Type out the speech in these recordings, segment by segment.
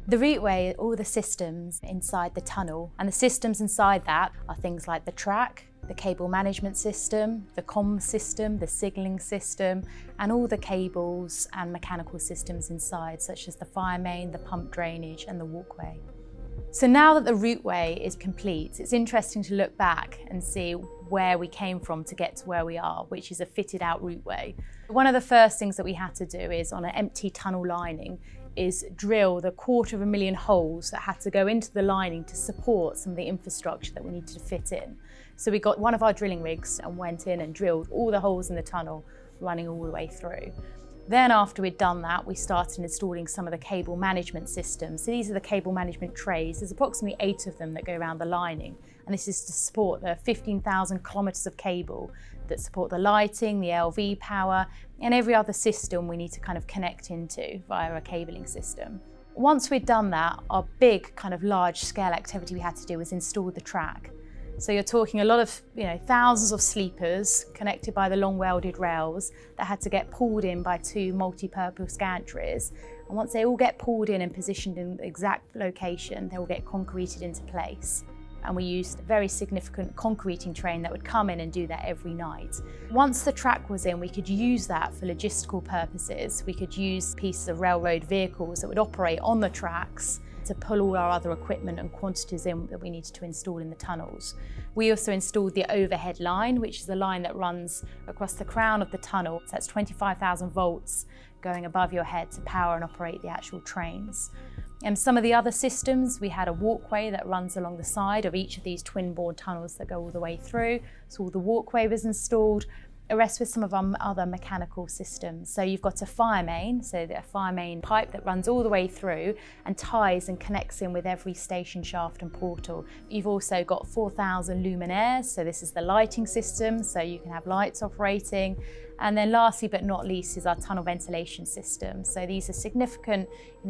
The Routeway are all the systems inside the tunnel, and the systems inside that are things like the track, the cable management system, the comm system, the signalling system, and all the cables and mechanical systems inside, such as the fire main, the pump drainage, and the walkway. So now that the Routeway is complete, it's interesting to look back and see where we came from to get to where we are, which is a fitted out Routeway. One of the first things that we had to do is, on an empty tunnel lining, is drill the 250,000 holes that had to go into the lining to support some of the infrastructure that we needed to fit in. So we got one of our drilling rigs and went in and drilled all the holes in the tunnel, running all the way through. Then after we'd done that, we started installing some of the cable management systems. So these are the cable management trays. There's approximately 8 of them that go around the lining. And this is to support the 15,000 kilometres of cable that support the lighting, the LV power, and every other system we need to kind of connect into via a cabling system. Once we'd done that, our big kind of large scale activity we had to do was install the track. So you're talking a lot of, thousands of sleepers connected by the long welded rails that had to get pulled in by 2 multi-purpose gantries. And once they all get pulled in and positioned in the exact location, they will get concreted into place. And we used a very significant concreting train that would come in and do that every night. Once the track was in, we could use that for logistical purposes. We could use pieces of railroad vehicles that would operate on the tracks to pull all our other equipment and quantities in that we needed to install in the tunnels. We also installed the overhead line, which is a line that runs across the crown of the tunnel. So that's 25,000 volts going above your head to power and operate the actual trains. And some of the other systems, we had a walkway that runs along the side of each of these twin-bore tunnels that go all the way through. So all the walkway was installed. The rest with some of our other mechanical systems. So you've got a fire main, so a fire main pipe that runs all the way through and ties and connects in with every station shaft and portal. You've also got 4,000 luminaires, so this is the lighting system, so you can have lights operating. And then lastly but not least is our tunnel ventilation system. So these are significant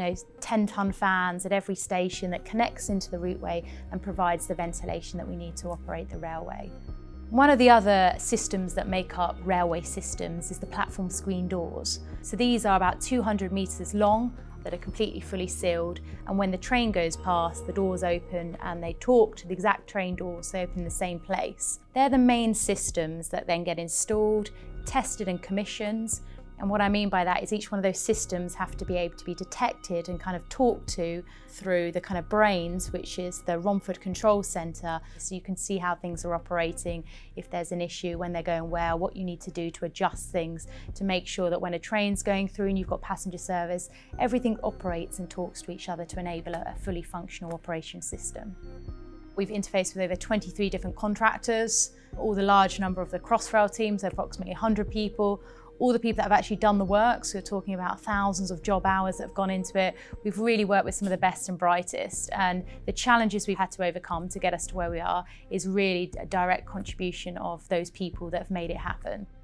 10-ton fans at every station that connects into the Routeway and provides the ventilation that we need to operate the railway. One of the other systems that make up railway systems is the platform screen doors. So these are about 200 metres long that are completely fully sealed, and when the train goes past, the doors open and they talk to the exact train doors, so open in the same place. They're the main systems that then get installed, tested and commissioned. And what I mean by that is each one of those systems have to be able to be detected and kind of talked to through the kind of brains, which is the Romford Control Centre. So you can see how things are operating, if there's an issue, when they're going well, what you need to do to adjust things to make sure that when a train's going through and you've got passenger service, everything operates and talks to each other to enable a fully functional operation system. We've interfaced with over 23 different contractors, all the large number of the Crossrail teams, approximately 100 people, all the people that have actually done the work, so we're talking about thousands of job hours that have gone into it. We've really worked with some of the best and brightest, and the challenges we've had to overcome to get us to where we are is really a direct contribution of those people that have made it happen.